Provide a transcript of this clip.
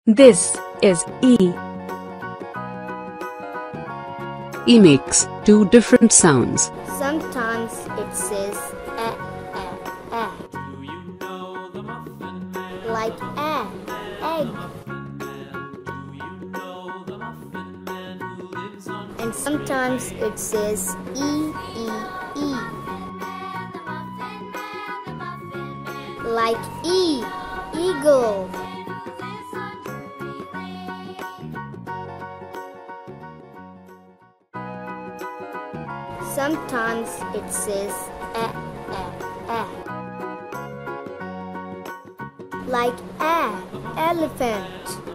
This is E. E makes two different sounds. Sometimes it says like egg. And sometimes it says E, like eagle. Sometimes it says like elephant.